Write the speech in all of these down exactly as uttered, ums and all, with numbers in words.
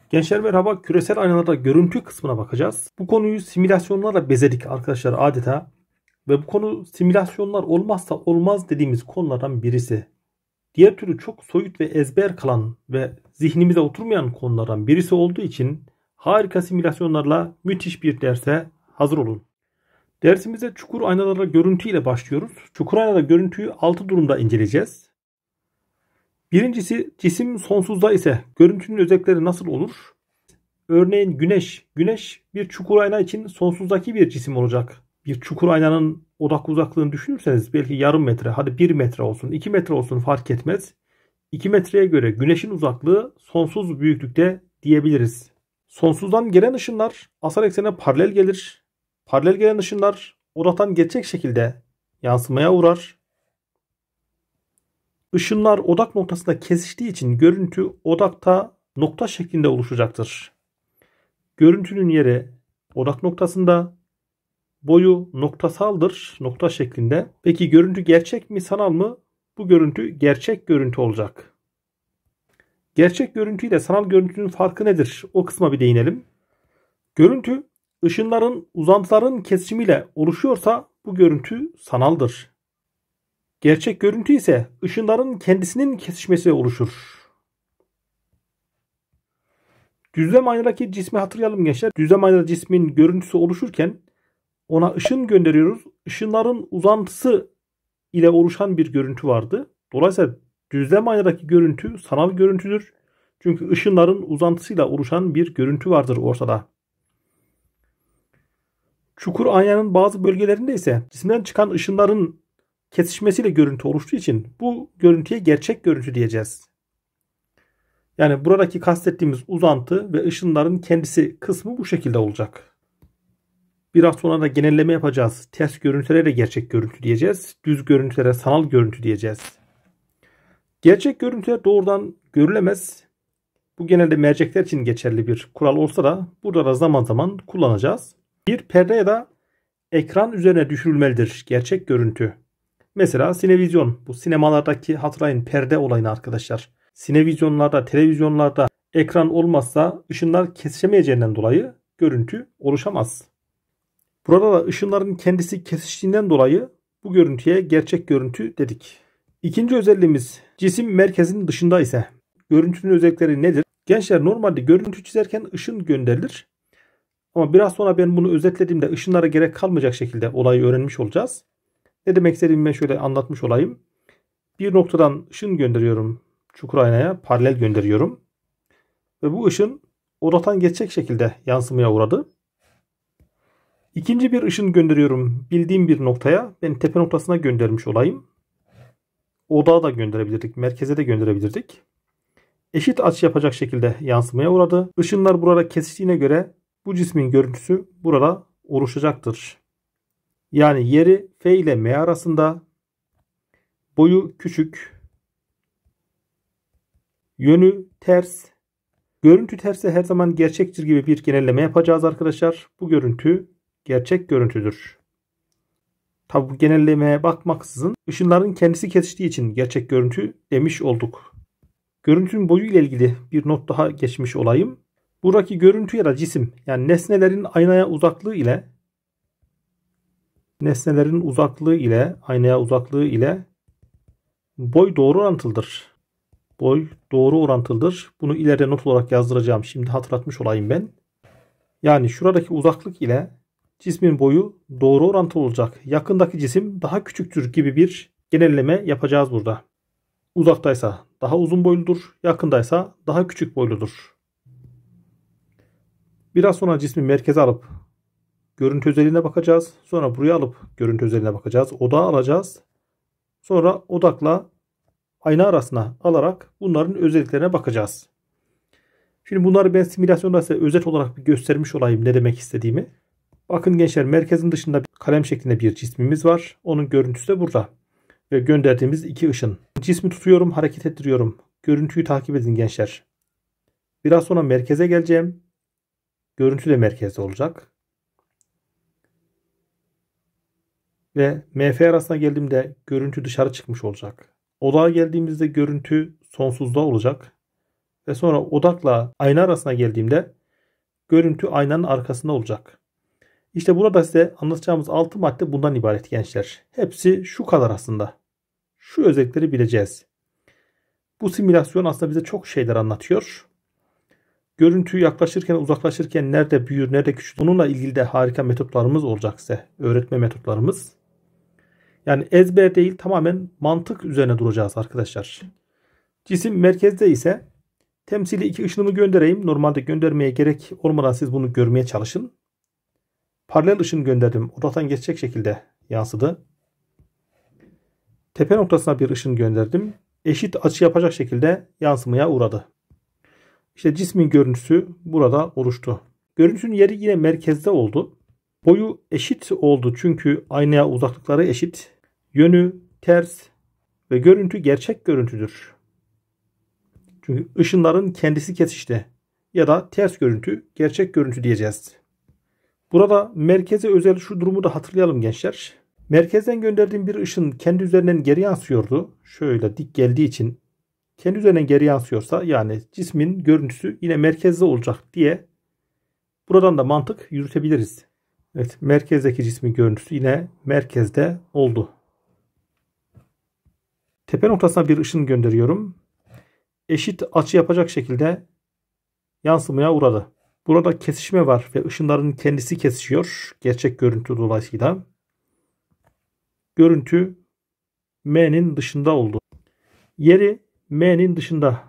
Gençler merhaba, küresel aynalarda görüntü kısmına bakacağız. Bu konuyu simülasyonlarla bezedik arkadaşlar adeta. Ve bu konu simülasyonlar olmazsa olmaz dediğimiz konulardan birisi. Diğer türlü çok soyut ve ezber kalan ve zihnimize oturmayan konulardan birisi olduğu için harika simülasyonlarla müthiş bir derse hazır olun. Dersimize çukur aynalarla görüntü ile başlıyoruz. Çukur aynada görüntüyü altı durumda inceleyeceğiz. Birincisi, cisim sonsuzda ise görüntünün özellikleri nasıl olur? Örneğin güneş. Güneş bir çukur ayna için sonsuzdaki bir cisim olacak. Bir çukur aynanın odak uzaklığını düşünürseniz belki yarım metre, hadi bir metre olsun, iki metre olsun fark etmez. iki metreye göre güneşin uzaklığı sonsuz büyüklükte diyebiliriz. Sonsuzdan gelen ışınlar asal eksene paralel gelir. Paralel gelen ışınlar odaktan geçecek şekilde yansımaya uğrar. Işınlar odak noktasında kesiştiği için görüntü odakta nokta şeklinde oluşacaktır. Görüntünün yeri odak noktasında, boyu noktasaldır, nokta şeklinde. Peki görüntü gerçek mi, sanal mı? Bu görüntü gerçek görüntü olacak. Gerçek görüntü ile sanal görüntünün farkı nedir? O kısma bir değinelim. Görüntü ışınların, uzantıların kesişimiyle oluşuyorsa bu görüntü sanaldır. Gerçek görüntü ise ışınların kendisinin kesişmesiyle oluşur. Düzlem aynadaki cismi hatırlayalım gençler. Düzlem aynada cismin görüntüsü oluşurken ona ışın gönderiyoruz. Işınların uzantısı ile oluşan bir görüntü vardı. Dolayısıyla düzlem aynadaki görüntü sanal görüntüdür. Çünkü ışınların uzantısıyla oluşan bir görüntü vardır ortada. Çukur aynanın bazı bölgelerinde ise cisimden çıkan ışınların kesişmesiyle görüntü oluştuğu için bu görüntüye gerçek görüntü diyeceğiz. Yani buradaki kastettiğimiz uzantı ve ışınların kendisi kısmı bu şekilde olacak. Biraz sonra da genelleme yapacağız. Ters görüntülere de gerçek görüntü diyeceğiz. Düz görüntülere sanal görüntü diyeceğiz. Gerçek görüntüler doğrudan görülemez. Bu genelde mercekler için geçerli bir kural olsa da burada da zaman zaman kullanacağız. Bir perde ya da ekran üzerine düşürülmelidir gerçek görüntü. Mesela sinevizyon. Bu sinemalardaki hatırlayın perde olayını arkadaşlar. Sinevizyonlarda, televizyonlarda ekran olmazsa ışınlar kesişemeyeceğinden dolayı görüntü oluşamaz. Burada da ışınların kendisi kesiştiğinden dolayı bu görüntüye gerçek görüntü dedik. İkinci özelliğimiz cisim merkezinin dışında ise görüntünün özellikleri nedir? Gençler normalde görüntü çizerken ışın gönderilir. Ama biraz sonra ben bunu özetlediğimde ışınlara gerek kalmayacak şekilde olayı öğrenmiş olacağız. Ne demek istediğimi ben şöyle anlatmış olayım. Bir noktadan ışın gönderiyorum çukur aynaya, paralel gönderiyorum. Ve bu ışın odaktan geçecek şekilde yansımaya uğradı. İkinci bir ışın gönderiyorum bildiğim bir noktaya. Ben tepe noktasına göndermiş olayım. Odağa da gönderebilirdik. Merkeze de gönderebilirdik. Eşit açı yapacak şekilde yansımaya uğradı. Işınlar burada kesiştiğine göre bu cismin görüntüsü burada oluşacaktır. Yani yeri F ile M arasında, boyu küçük, yönü ters. Görüntü terse her zaman gerçektir gibi bir genelleme yapacağız arkadaşlar. Bu görüntü gerçek görüntüdür. Tabi bu genellemeye bakmaksızın ışınların kendisi kesiştiği için gerçek görüntü demiş olduk. Görüntünün boyu ile ilgili bir not daha geçmiş olayım. Buradaki görüntü ya da cisim yani nesnelerin aynaya uzaklığı ile nesnelerin uzaklığı ile aynaya uzaklığı ile boy doğru orantılıdır. Boy doğru orantılıdır. Bunu ileride not olarak yazdıracağım. Şimdi hatırlatmış olayım ben. Yani şuradaki uzaklık ile cismin boyu doğru orantılı olacak. Yakındaki cisim daha küçüktür gibi bir genelleme yapacağız burada. Uzaktaysa daha uzun boyludur. Yakındaysa daha küçük boyludur. Biraz sonra cismi merkeze alıp görüntü özelliğine bakacağız. Sonra buraya alıp görüntü özelliğine bakacağız. Odağı alacağız. Sonra odakla ayna arasına alarak bunların özelliklerine bakacağız. Şimdi bunları ben simülasyonda size özet olarak bir göstermiş olayım ne demek istediğimi. Bakın gençler merkezin dışında kalem şeklinde bir cismimiz var. Onun görüntüsü de burada. Ve gönderdiğimiz iki ışın. Cismi tutuyorum, hareket ettiriyorum. Görüntüyü takip edin gençler. Biraz sonra merkeze geleceğim. Görüntü de merkezde olacak. Ve M F arasına geldiğimde görüntü dışarı çıkmış olacak. Odağa geldiğimizde görüntü sonsuzda olacak. ve sonra odakla ayna arasına geldiğimde görüntü aynanın arkasında olacak. İşte burada size anlatacağımız altı madde bundan ibaret gençler. Hepsi şu kadar aslında. Şu özellikleri bileceğiz. Bu simülasyon aslında bize çok şeyler anlatıyor. Görüntü yaklaşırken, uzaklaşırken nerede büyür, nerede küçülür. Bununla ilgili de harika metotlarımız olacak size. Öğretme metotlarımız. Yani ezber değil, tamamen mantık üzerine duracağız arkadaşlar. Cisim merkezde ise temsili iki ışınımı göndereyim. Normalde göndermeye gerek olmadan siz bunu görmeye çalışın. Paralel ışın gönderdim. Odaktan geçecek şekilde yansıdı. Tepe noktasına bir ışın gönderdim. Eşit açı yapacak şekilde yansımaya uğradı. İşte cismin görüntüsü burada oluştu. Görüntünün yeri yine merkezde oldu. Boyu eşit oldu çünkü aynaya uzaklıkları eşit. Yönü ters ve görüntü gerçek görüntüdür. Çünkü ışınların kendisi kesişti. Ya da ters görüntü, gerçek görüntü diyeceğiz. Burada merkeze özel şu durumu da hatırlayalım gençler. Merkezden gönderdiğim bir ışın kendi üzerinden geri yansıyordu. Şöyle dik geldiği için kendi üzerinden geri yansıyorsa yani cismin görüntüsü yine merkezde olacak diye buradan da mantık yürütebiliriz. Evet, merkezdeki cismin görüntüsü yine merkezde oldu. Tepe noktasına bir ışın gönderiyorum. Eşit açı yapacak şekilde yansımaya uğradı. Burada kesişme var ve ışınların kendisi kesişiyor. Gerçek görüntü dolayısıyla. Görüntü M'nin dışında oldu. Yeri M'nin dışında.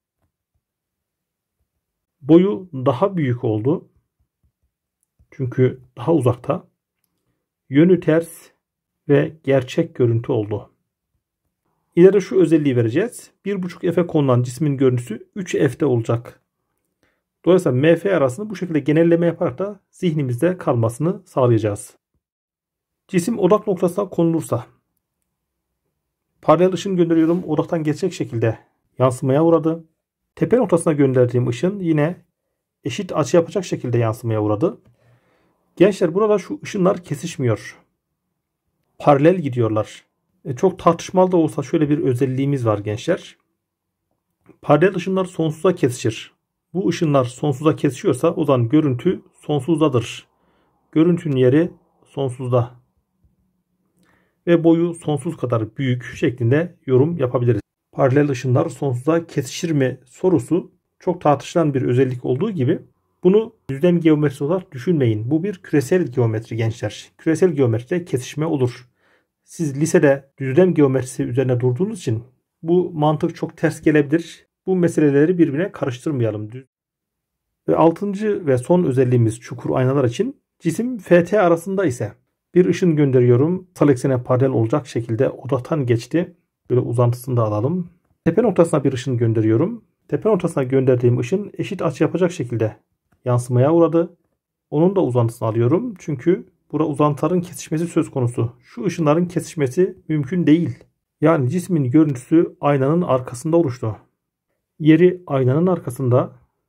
Boyu daha büyük oldu. Çünkü daha uzakta. Yönü ters ve gerçek görüntü oldu. İleride şu özelliği vereceğiz. bir buçuk F'e konulan cismin görüntüsü üç F'de olacak. Dolayısıyla M F arasını bu şekilde genelleme yaparak da zihnimizde kalmasını sağlayacağız. Cisim odak noktasına konulursa paralel ışın gönderiyorum. Odaktan geçecek şekilde yansımaya uğradı. Tepe noktasına gönderdiğim ışın yine eşit açı yapacak şekilde yansımaya uğradı. Gençler burada şu ışınlar kesişmiyor. Paralel gidiyorlar. E, çok tartışmalı da olsa şöyle bir özelliğimiz var gençler. Paralel ışınlar sonsuza kesişir. Bu ışınlar sonsuza kesişiyorsa o zaman görüntü sonsuzdadır. Görüntünün yeri sonsuzda. Ve boyu sonsuz kadar büyük şeklinde yorum yapabiliriz. Paralel ışınlar sonsuza kesişir mi sorusu çok tartışılan bir özellik olduğu gibi bunu düzlem geometrisi olarak düşünmeyin. Bu bir küresel geometri gençler. Küresel geometride kesişme olur. Siz lisede düzlem geometrisi üzerine durduğunuz için bu mantık çok ters gelebilir. Bu meseleleri birbirine karıştırmayalım. Ve altıncı ve son özelliğimiz çukur aynalar için cisim F T arasında ise bir ışın gönderiyorum. Sal eksene paralel olacak şekilde odaktan geçti. Böyle uzantısını da alalım. Tepe noktasına bir ışın gönderiyorum. Tepe noktasına gönderdiğim ışın eşit açı yapacak şekilde yansımaya uğradı. Onun da uzantısını alıyorum. Çünkü burada uzantıların kesişmesi söz konusu. Şu ışınların kesişmesi mümkün değil. Yani cismin görüntüsü aynanın arkasında oluştu. Yeri aynanın arkasında.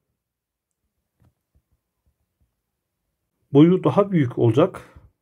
Boyu daha büyük olacak.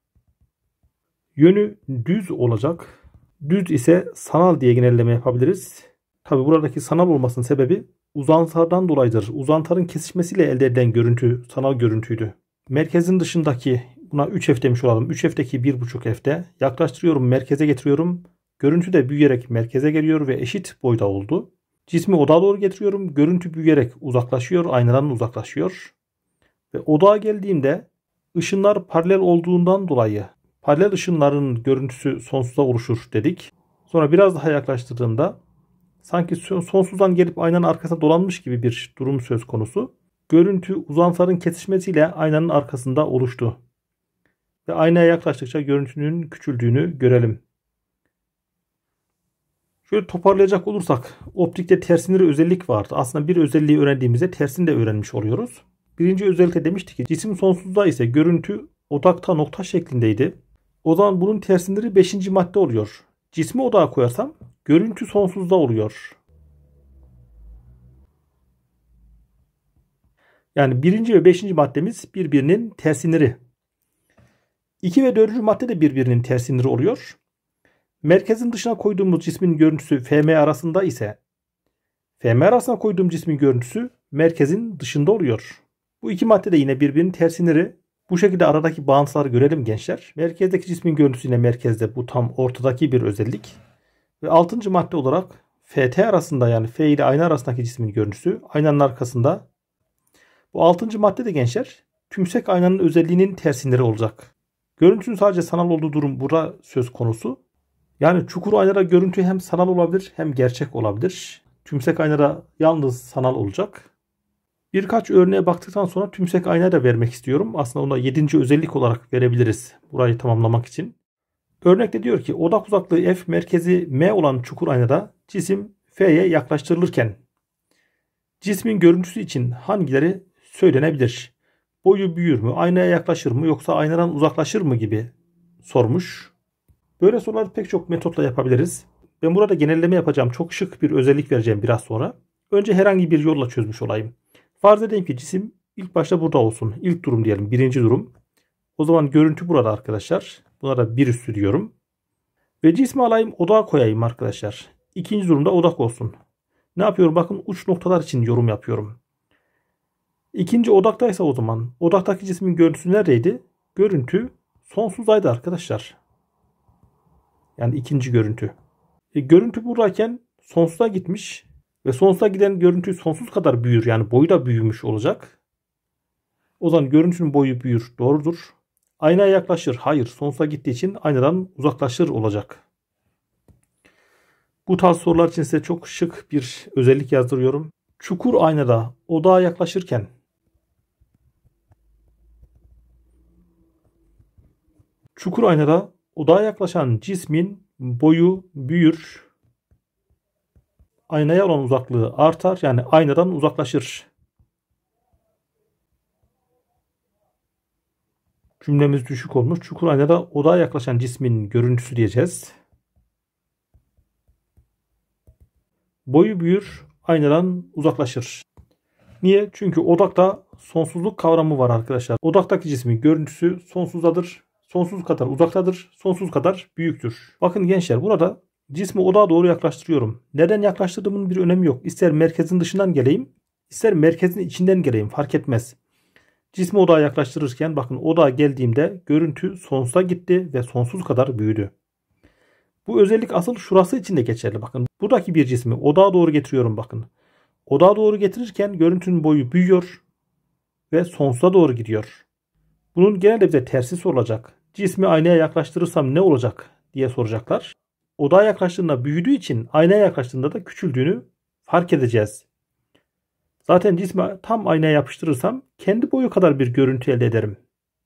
Yönü düz olacak. Düz ise sanal diye genelleme yapabiliriz. Tabi buradaki sanal olmasının sebebi uzantılardan dolayıdır. Uzantıların kesişmesiyle elde edilen görüntü sanal görüntüydü. Merkezin dışındaki buna üç F demiş olalım. üç F'deki bir buçuk F'de yaklaştırıyorum, merkeze getiriyorum. Görüntü de büyüyerek merkeze geliyor ve eşit boyda oldu. Cismi odağa doğru getiriyorum. Görüntü büyüyerek uzaklaşıyor, aynadan uzaklaşıyor. Ve odağa geldiğimde ışınlar paralel olduğundan dolayı paralel ışınların görüntüsü sonsuza oluşur dedik. Sonra biraz daha yaklaştırdığımda sanki sonsuzdan gelip aynanın arkasına dolanmış gibi bir durum söz konusu. Görüntü uzantıların kesişmesiyle aynanın arkasında oluştu. Ve aynaya yaklaştıkça görüntünün küçüldüğünü görelim. Şöyle toparlayacak olursak optikte tersinleri özellik vardı. Aslında bir özelliği öğrendiğimizde tersini de öğrenmiş oluyoruz. Birinci özellikle demiştik ki cisim sonsuzda ise görüntü odakta nokta şeklindeydi. O zaman bunun tersinleri beşinci madde oluyor. Cismi odağa koyarsam görüntü sonsuzda oluyor. Yani birinci ve beşinci maddemiz birbirinin tersinleri. iki ve dördüncü madde de birbirinin tersinleri oluyor. Merkezin dışına koyduğumuz cismin görüntüsü F M arasında ise F M arasına koyduğum cismin görüntüsü merkezin dışında oluyor. Bu iki madde de yine birbirinin tersinleri. Bu şekilde aradaki bağıntıları görelim gençler. Merkezdeki cismin görüntüsü yine merkezde. Bu tam ortadaki bir özellik. Ve altıncı madde olarak F T arasında, yani F ile ayna arasındaki cismin görüntüsü aynanın arkasında. Bu altıncı madde de gençler tümsek aynanın özelliğinin tersinleri olacak. Görüntünün sadece sanal olduğu durum burada söz konusu. Yani çukur aynada görüntü hem sanal olabilir hem gerçek olabilir. Tümsek aynada yalnız sanal olacak. Birkaç örneğe baktıktan sonra tümsek ayna da vermek istiyorum. Aslında ona yedinci özellik olarak verebiliriz burayı tamamlamak için. Örnekte diyor ki odak uzaklığı F, merkezi M olan çukur aynada cisim F'ye yaklaştırılırken cismin görüntüsü için hangileri söylenebilir? Boyu büyür mü, aynaya yaklaşır mı, yoksa aynadan uzaklaşır mı gibi sormuş. Böyle soruları pek çok metotla yapabiliriz. Ben burada genelleme yapacağım. Çok şık bir özellik vereceğim biraz sonra. Önce herhangi bir yolla çözmüş olayım. Farz edeyim ki cisim ilk başta burada olsun. İlk durum diyelim. Birinci durum. O zaman görüntü burada arkadaşlar. Buna da bir üstü diyorum. Ve cismi alayım, odağa koyayım arkadaşlar. İkinci durumda odak olsun. Ne yapıyorum? Bakın uç noktalar için yorum yapıyorum. İkinci odaktaysa o zaman odaktaki cismin görüntüsü neredeydi? Görüntü sonsuzdaydı arkadaşlar. Yani ikinci görüntü. E, görüntü buradayken sonsuza gitmiş ve sonsuza giden görüntü sonsuz kadar büyür. Yani boyu da büyümüş olacak. O zaman görüntünün boyu büyür. Doğrudur. Aynaya yaklaşır. Hayır. Sonsuza gittiği için aynadan uzaklaşır olacak. Bu tarz sorular için size çok şık bir özellik yazdırıyorum. Çukur aynada odağa yaklaşırken çukur aynada odağa yaklaşan cismin boyu büyür. Aynaya olan uzaklığı artar. Yani aynadan uzaklaşır. Cümlemiz düşük olmuş. Çukur aynada odağa yaklaşan cismin görüntüsü diyeceğiz. Boyu büyür, aynadan uzaklaşır. Niye? Çünkü odakta sonsuzluk kavramı var arkadaşlar. Odaktaki cismin görüntüsü sonsuzdadır. Sonsuz kadar uzaktadır. Sonsuz kadar büyüktür. Bakın gençler, burada cismi odağa doğru yaklaştırıyorum. Neden yaklaştırdığımın bir önemi yok. İster merkezin dışından geleyim, ister merkezin içinden geleyim. Fark etmez. Cismi odağa yaklaştırırken bakın odağa geldiğimde görüntü sonsuza gitti ve sonsuz kadar büyüdü. Bu özellik asıl şurası için de geçerli. Bakın buradaki bir cismi odağa doğru getiriyorum bakın. Odağa doğru getirirken görüntünün boyu büyüyor ve sonsuza doğru gidiyor. Bunun genelde bize tersi sorulacak. Cismi aynaya yaklaştırırsam ne olacak diye soracaklar. Odağa yaklaştığında büyüdüğü için aynaya yaklaştığında da küçüldüğünü fark edeceğiz. Zaten cismi tam aynaya yapıştırırsam kendi boyu kadar bir görüntü elde ederim.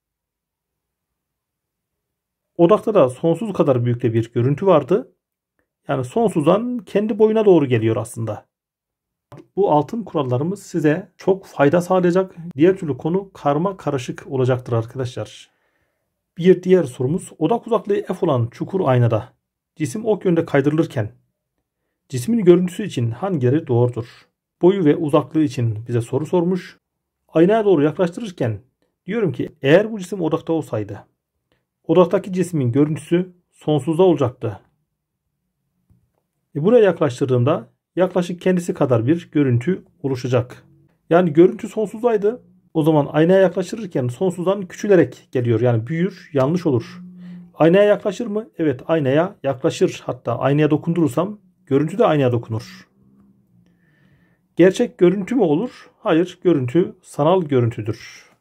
Odakta da sonsuz kadar büyükte bir görüntü vardı. Yani sonsuzdan kendi boyuna doğru geliyor aslında. Bu altın kurallarımız size çok fayda sağlayacak. Diğer türlü konu karma karışık olacaktır arkadaşlar. Bir diğer sorumuz, odak uzaklığı F olan çukur aynada cisim ok yönde kaydırılırken cismin görüntüsü için hangileri doğrudur? Boyu ve uzaklığı için bize soru sormuş. Aynaya doğru yaklaştırırken diyorum ki eğer bu cisim odakta olsaydı odaktaki cismin görüntüsü sonsuzda olacaktı. E buraya yaklaştırdığımda yaklaşık kendisi kadar bir görüntü oluşacak. Yani görüntü sonsuzdaydı. O zaman aynaya yaklaştırırken sonsuzdan küçülerek geliyor. Yani büyür, yanlış olur. Aynaya yaklaşır mı? Evet, aynaya yaklaşır. Hatta aynaya dokundurursam görüntü de aynaya dokunur. Gerçek görüntü mü olur? Hayır, görüntü sanal görüntüdür.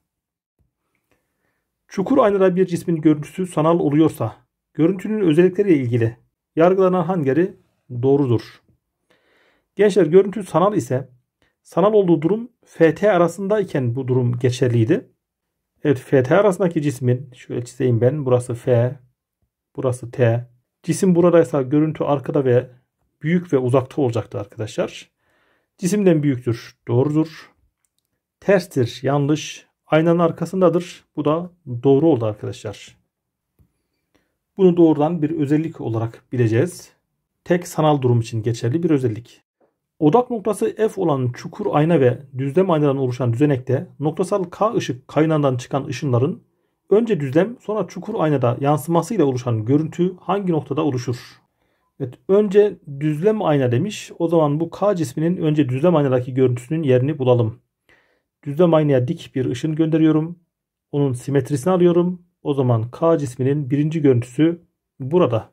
Çukur aynada bir cismin görüntüsü sanal oluyorsa görüntünün özellikleriyle ilgili yargılanan hangileri doğrudur? Gençler, görüntü sanal ise sanal olduğu durum F T arasındayken bu durum geçerliydi. Evet, F T arasındaki cismin şöyle çizeyim ben. Burası F, burası T. Cisim buradaysa görüntü arkada ve büyük ve uzakta olacaktı arkadaşlar. Cisimden büyüktür. Doğrudur. Terstir. Yanlış. Aynanın arkasındadır. Bu da doğru oldu arkadaşlar. Bunu doğrudan bir özellik olarak bileceğiz. Tek sanal durum için geçerli bir özellik. Odak noktası F olan çukur ayna ve düzlem aynadan oluşan düzenekte noktasal K ışık kaynağından çıkan ışınların önce düzlem sonra çukur aynada yansımasıyla oluşan görüntü hangi noktada oluşur? Evet, önce düzlem ayna demiş. O zaman bu K cisminin önce düzlem aynadaki görüntüsünün yerini bulalım. Düzlem aynaya dik bir ışın gönderiyorum. Onun simetrisini alıyorum. O zaman K cisminin birinci görüntüsü burada.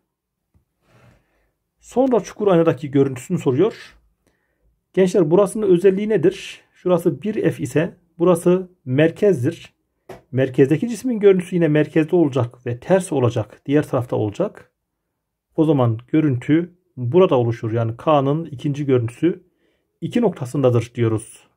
Sonra çukur aynadaki görüntüsünü soruyor. Gençler, burasının özelliği nedir? Şurası bir F ise burası merkezdir. Merkezdeki cismin görüntüsü yine merkezde olacak ve ters olacak. Diğer tarafta olacak. O zaman görüntü burada oluşur. Yani K'nın ikinci görüntüsü iki noktasındadır diyoruz.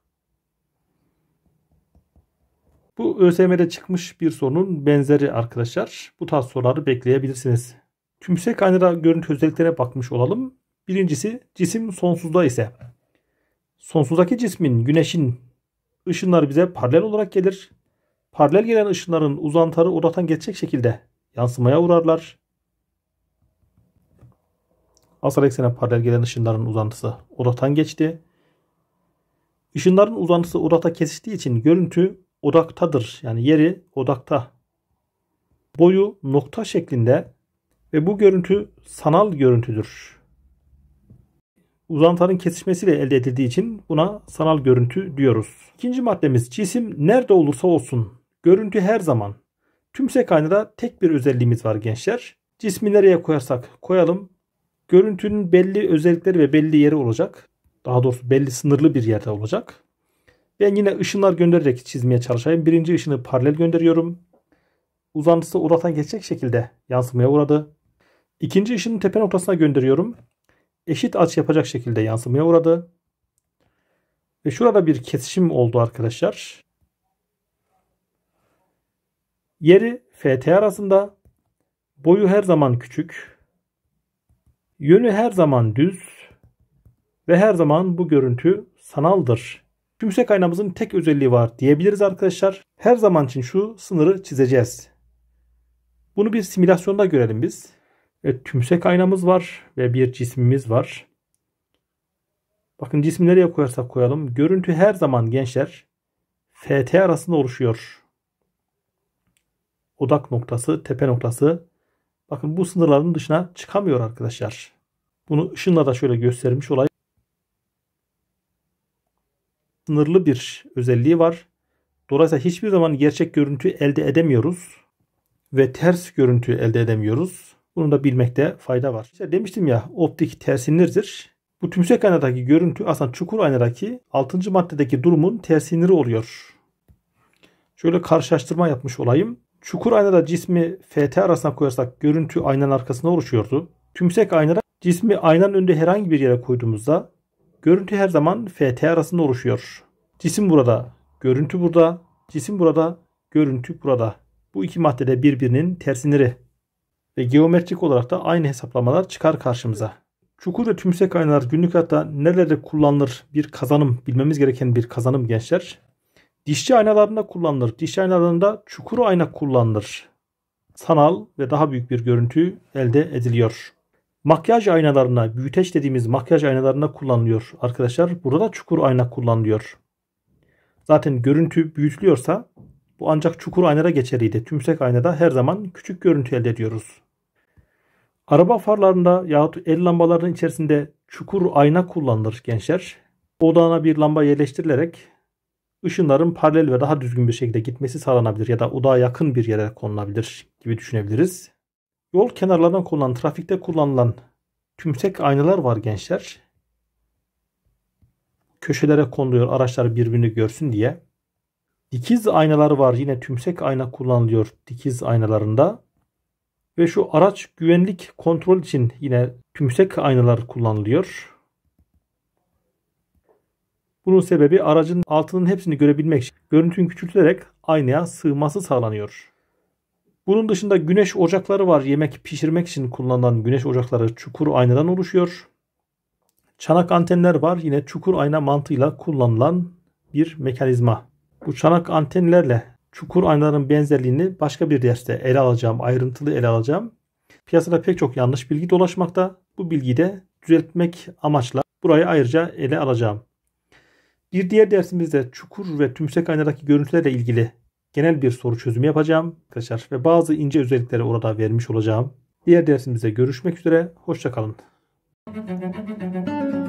Bu ÖSYM'de çıkmış bir sorunun benzeri arkadaşlar. Bu tarz soruları bekleyebilirsiniz. Tümsek aynada görüntü özelliklerine bakmış olalım. Birincisi, cisim sonsuzda ise. Sonsuzdaki cismin, güneşin ışınları bize paralel olarak gelir. Paralel gelen ışınların uzantıları odaktan geçecek şekilde yansımaya uğrarlar. Asal eksene paralel gelen ışınların uzantısı odaktan geçti. Işınların uzantısı odakta kesiştiği için görüntü odaktadır. Yani yeri odakta. Boyu nokta şeklinde ve bu görüntü sanal görüntüdür. Uzantıların kesişmesiyle elde edildiği için buna sanal görüntü diyoruz. İkinci maddemiz, cisim nerede olursa olsun görüntü her zaman. Tümsek aynada tek bir özelliğimiz var gençler. Cismi nereye koyarsak koyalım, görüntünün belli özellikleri ve belli yeri olacak. Daha doğrusu belli sınırlı bir yerde olacak. Ben yine ışınlar göndererek çizmeye çalışayım. Birinci ışını paralel gönderiyorum. Uzantısı odaktan geçecek şekilde yansımaya uğradı. İkinci ışını tepe noktasına gönderiyorum. Eşit açı yapacak şekilde yansımaya uğradı. Ve şurada bir kesişim oldu arkadaşlar. Yeri F T arasında. Boyu her zaman küçük. Yönü her zaman düz. Ve her zaman bu görüntü sanaldır. Tümsek aynamızın tek özelliği var diyebiliriz arkadaşlar. Her zaman için şu sınırı çizeceğiz. Bunu bir simülasyonda görelim biz. Evet, tümsek aynamız var ve bir cismimiz var. Bakın, cismi nereye koyarsak koyalım, görüntü her zaman gençler F T arasında oluşuyor. Odak noktası, tepe noktası. Bakın, bu sınırların dışına çıkamıyor arkadaşlar. Bunu ışınla da şöyle göstermiş olayım. Sınırlı bir özelliği var. Dolayısıyla hiçbir zaman gerçek görüntü elde edemiyoruz. Ve ters görüntü elde edemiyoruz. Bunu da bilmekte fayda var. İşte demiştim ya, optik tersinirdir. Bu tümsek aynadaki görüntü aslında çukur aynadaki altıncı maddedeki durumun tersiniri oluyor. Şöyle karşılaştırma yapmış olayım. Çukur aynada cismi F T arasına koyarsak görüntü aynanın arkasında oluşuyordu. Tümsek aynada cismi aynanın önünde herhangi bir yere koyduğumuzda görüntü her zaman F T arasında oluşuyor. Cisim burada, görüntü burada, cisim burada, görüntü burada. Bu iki maddede birbirinin tersinleri. Ve geometrik olarak da aynı hesaplamalar çıkar karşımıza. Çukur ve tümsek aynalar günlük hayatta nerelerde kullanılır bir kazanım, bilmemiz gereken bir kazanım gençler. Dişçi aynalarında kullanılır. Dişçi aynalarında çukur ayna kullanılır. Sanal ve daha büyük bir görüntü elde ediliyor. Makyaj aynalarına, büyüteç dediğimiz makyaj aynalarına kullanılıyor arkadaşlar. Burada da çukur ayna kullanılıyor. Zaten görüntü büyütülüyorsa bu ancak çukur aynada geçerliydi. Tümsek aynada her zaman küçük görüntü elde ediyoruz. Araba farlarında yahut el lambalarının içerisinde çukur ayna kullanılır gençler. Odağına bir lamba yerleştirilerek ışınların paralel ve daha düzgün bir şekilde gitmesi sağlanabilir ya da odağa yakın bir yere konulabilir gibi düşünebiliriz. Yol kenarlarından kullanılan, trafikte kullanılan tümsek aynalar var gençler. Köşelere konuluyor, araçlar birbirini görsün diye. Dikiz aynaları var, yine tümsek ayna kullanılıyor dikiz aynalarında. Ve şu araç güvenlik kontrol için yine tümsek aynalar kullanılıyor. Bunun sebebi aracın altının hepsini görebilmek için görüntünün küçültülerek aynaya sığması sağlanıyor. Bunun dışında güneş ocakları var. Yemek pişirmek için kullanılan güneş ocakları çukur aynadan oluşuyor. Çanak antenler var. Yine çukur ayna mantığıyla kullanılan bir mekanizma. Bu çanak antenlerle çukur aynaların benzerliğini başka bir derste ele alacağım. Ayrıntılı ele alacağım. Piyasada pek çok yanlış bilgi dolaşmakta. Bu bilgiyi de düzeltmek amaçla burayı ayrıca ele alacağım. Bir diğer dersimizde çukur ve tümsek aynadaki görüntülerle ilgili genel bir soru çözümü yapacağım arkadaşlar ve bazı ince özellikleri orada vermiş olacağım. Diğer dersimizde görüşmek üzere. Hoşça kalın. Müzik